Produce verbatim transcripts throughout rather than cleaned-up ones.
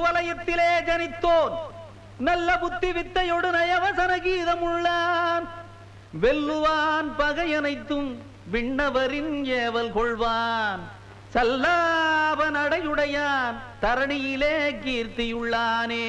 வலயத்திலே ஜனித்தோன் நல்ல புத்தி வித்தையொடு நயவசன கீதம் உள்ளான் வெல்லுவான் பகையனைத்தும் விண்ணவரின் ஏவல் கொள்வான் சல்லாப நடையுடையான் தரணியிலே கீர்த்தியுள்ளானே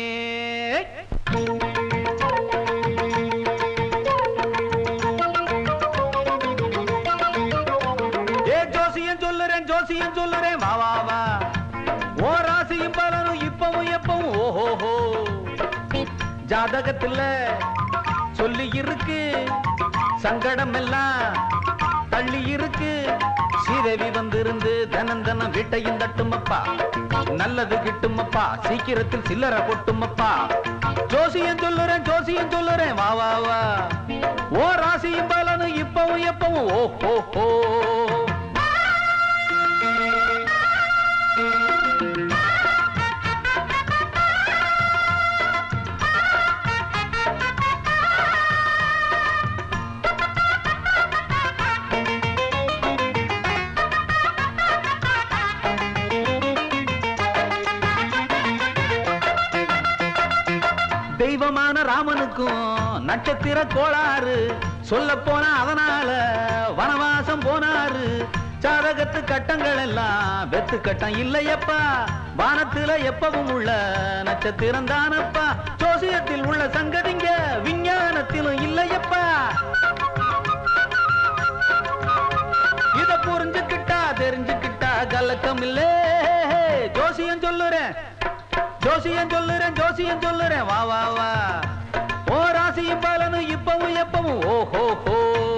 ஏ ஜோசியன் சொல்லுறேன் ஜோசியன் சொல்லுறேன் வா வா வா ஓ ராசியும் பலனும் இப்பவும் எப்பவும் ஓஹோஹோ ஜாதகத்துல சொல்லி இருக்கு சங்கடம் எல்லாம் தள்ளி இருக்கு சீதேவி வந்திருந்து தனம் தனம் வீட்டையும் தட்டுமப்பா நல்லது கிட்டுமப்பா சீக்கிரத்தில் சில்லற கொட்டுமப்பா ஜோசியன் சொல்லுறேன் ஜோசியன் சொல்லுறேன் வா வா வா ஓ ராசியும் பலனும் இப்பவும் எப்பவும் ஓ ஹோ ஹோ தெய்வமான ராமனுக்கும் நட்சத்திர கோளாறு சொல்ல போனா அதனால வனவாசம் போனாரு சாதகத்து கட்டங்கள் எல்லாம் வெத்து கட்டம் இல்லையப்பா வானத்துல எப்பவும் உள்ள நட்சத்திரம் தானப்பா ஜோசியத்தில் உள்ள சங்கதிங்க விஞ்ஞானத்திலும் இல்லையப்பா இத புரிஞ்சுக்கிட்டா தெரிஞ்சுக்கிட்டா கலக்கம் இல்லே ஜோசியம் சொல்லுறேன் ஜோசியன் சொல்லுறேன் ஜோசியன் சொல்லுறேன் வா வா வா ஓ ராசியும் பலனும் இப்பவும் எப்பவும் ஓ ஹோ ஹோ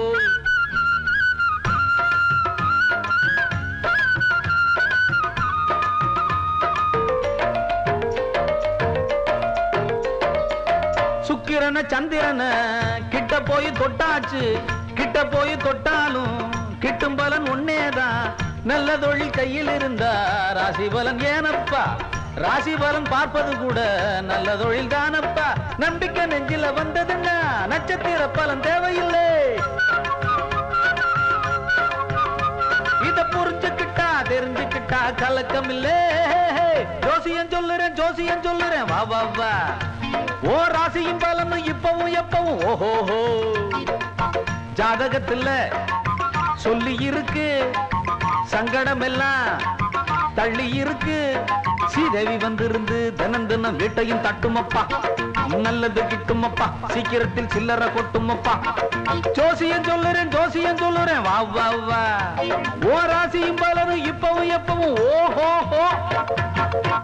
சுக்கிரன சந்திரன கிட்ட போய் தொட்டாச்சு கிட்ட போய் தொட்டாலும் கிட்டும் பலன் ஒன்னேதான் நல்ல தொழில் கையில் இருந்தா ராசி பலன் ஏனப்பா ராசி பலன் பார்ப்பது கூட நல்ல தொழில் தானப்பா நம்பிக்கை நெஞ்சில வந்ததுன்னா நட்சத்திர பலன் தேவையில்லை இத புரிஞ்சுக்கிட்டா தெரிஞ்சுக்கிட்டா கலக்கம் இல்லே ஜோசியன் சொல்லுறேன் ஜோசியன் சொல்லுறேன் வா வா வா ஓ ராசியும் பலனும் இப்பவும் எப்பவும் ஓஹோஹோ ஜாதகத்துல சொல்லி இருக்கு சங்கடம் எல்லாம் தள்ளி இருக்கு சீதேவி வந்திருந்து தினம் தினம் வீட்டையும் தட்டுமப்பா நல்லது கிட்டுமப்பா சீக்கிரத்தில் சில்லற கொட்டுமப்பா ஜோசியன் சொல்லுறேன் ஜோசியன் சொல்லுறேன் வா வா வா ஓ ராசியும் பலனும் இப்பவும் எப்பவும் ஓஹோ